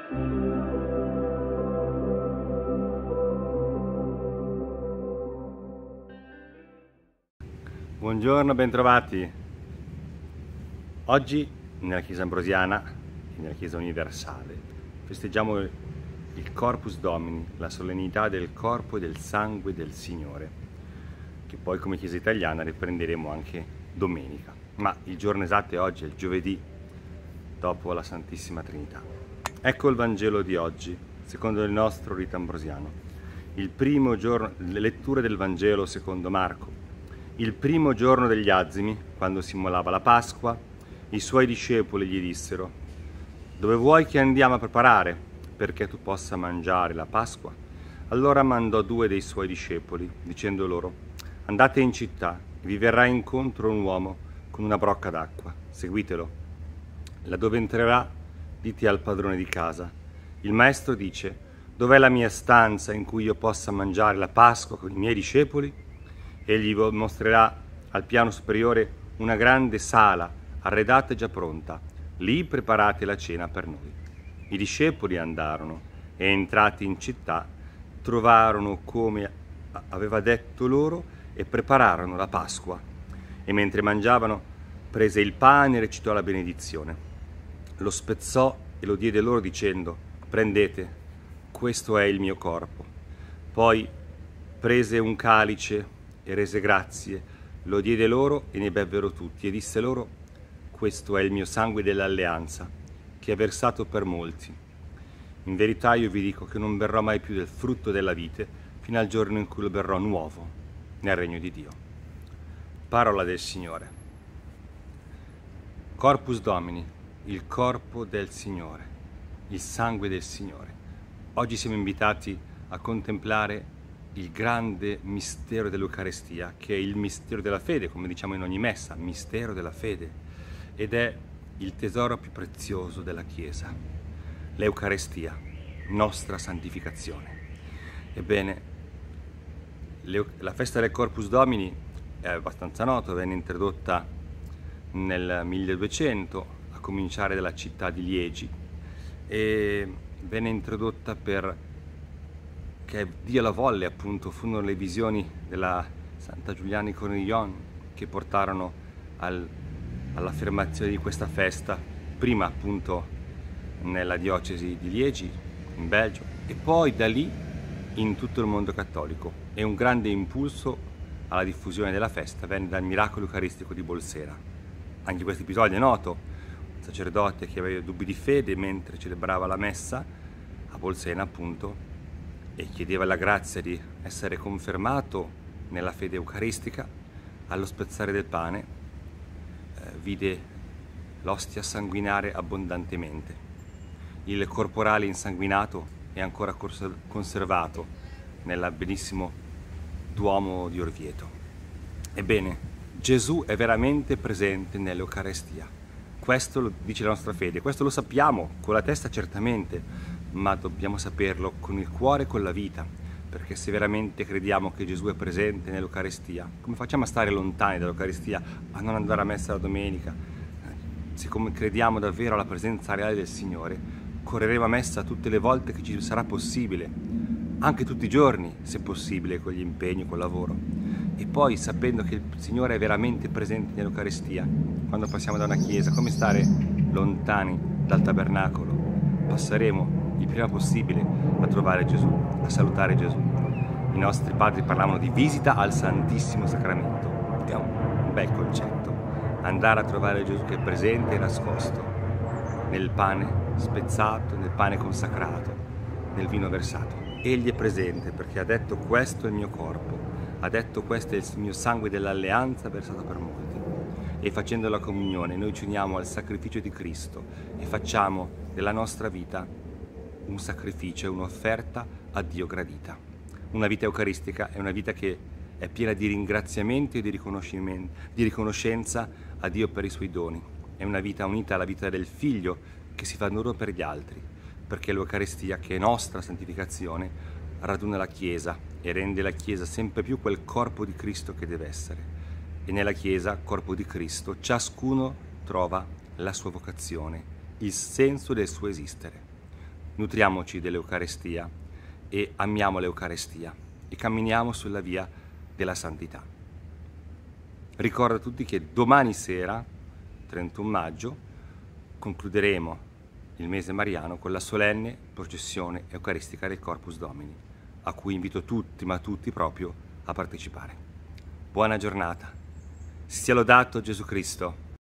Buongiorno, bentrovati. Oggi nella Chiesa Ambrosiana e nella Chiesa Universale festeggiamo il Corpus Domini, la solennità del corpo e del sangue del Signore, che poi come Chiesa italiana riprenderemo anche domenica. Ma il giorno esatto è oggi, è il giovedì, dopo la Santissima Trinità. Ecco il Vangelo di oggi, secondo il nostro rito ambrosiano. Il primo giorno, le letture del Vangelo secondo Marco. Il primo giorno degli Azimi, quando si immolava la Pasqua, i suoi discepoli gli dissero: «Dove vuoi che andiamo a preparare perché tu possa mangiare la Pasqua?» Allora mandò 2 dei suoi discepoli, dicendo loro: «Andate in città e vi verrà incontro un uomo con una brocca d'acqua. Seguitelo. Laddove entrerà, dite al padrone di casa: il maestro dice: dov'è la mia stanza in cui io possa mangiare la Pasqua con i miei discepoli?» Egli vi mostrerà al piano superiore una grande sala arredata e già pronta. Lì preparate la cena per noi. I discepoli andarono e, entrati in città, trovarono come aveva detto loro e prepararono la Pasqua. E mentre mangiavano, prese il pane e recitò la benedizione. Lo spezzò e lo diede loro dicendo: «Prendete, questo è il mio corpo». Poi prese un calice e rese grazie, lo diede loro e ne bevvero tutti e disse loro: «Questo è il mio sangue dell'alleanza, che è versato per molti. In verità io vi dico che non berrò mai più del frutto della vite fino al giorno in cui lo berrò nuovo nel regno di Dio». Parola del Signore. Corpus Domini, il corpo del Signore, il sangue del Signore. Oggi siamo invitati a contemplare il grande mistero dell'Eucarestia, che è il mistero della fede, come diciamo in ogni messa, mistero della fede, ed è il tesoro più prezioso della Chiesa, l'Eucarestia, nostra santificazione. Ebbene, la festa del Corpus Domini è abbastanza nota, venne introdotta nel 1200, a cominciare dalla città di Liegi, e venne introdotta perché Dio la volle, appunto. Furono le visioni della Santa Giuliana Cornillon che portarono all'affermazione di questa festa, prima appunto nella diocesi di Liegi, in Belgio, e poi da lì in tutto il mondo cattolico. E un grande impulso alla diffusione della festa venne dal miracolo eucaristico di Bolsena. Anche questo episodio è noto: un sacerdote che aveva dubbi di fede mentre celebrava la messa a Bolsena, appunto, e chiedeva la grazia di essere confermato nella fede eucaristica, allo spezzare del pane vide l'ostia sanguinare abbondantemente. Il corporale insanguinato è ancora conservato nel bellissimo Duomo di Orvieto. Ebbene, Gesù è veramente presente nell'Eucarestia. Questo lo dice la nostra fede, questo lo sappiamo con la testa certamente, ma dobbiamo saperlo con il cuore e con la vita, perché se veramente crediamo che Gesù è presente nell'Eucarestia, come facciamo a stare lontani dall'Eucarestia, a non andare a messa la domenica? Siccome crediamo davvero alla presenza reale del Signore, correremo a messa tutte le volte che ci sarà possibile, anche tutti i giorni, se possibile, con gli impegni, col lavoro. E poi, sapendo che il Signore è veramente presente nell'Eucarestia, quando passiamo da una chiesa, come stare lontani dal tabernacolo? Passeremo il prima possibile a trovare Gesù, a salutare Gesù. I nostri padri parlavano di visita al Santissimo Sacramento. È un bel concetto, andare a trovare Gesù che è presente e nascosto nel pane spezzato, nel pane consacrato, nel vino versato. Egli è presente perché ha detto: questo è il mio corpo, ha detto: questo è il mio sangue dell'alleanza versato per molti. E facendo la comunione noi ci uniamo al sacrificio di Cristo e facciamo della nostra vita un sacrificio, un'offerta a Dio gradita. Una vita eucaristica è una vita che è piena di ringraziamento e di riconoscenza a Dio per i suoi doni. È una vita unita alla vita del Figlio che si fa dono per gli altri, perché l'Eucaristia, che è nostra santificazione, raduna la Chiesa e rende la Chiesa sempre più quel corpo di Cristo che deve essere. E nella Chiesa, corpo di Cristo, ciascuno trova la sua vocazione, il senso del suo esistere. nutriamoci dell'Eucarestia e amiamo l'Eucarestia e camminiamo sulla via della santità. Ricordo a tutti che domani sera, 31 maggio, concluderemo il mese mariano con la solenne processione eucaristica del Corpus Domini, a cui invito tutti, ma tutti proprio, a partecipare. Buona giornata. Sia lodato Gesù Cristo.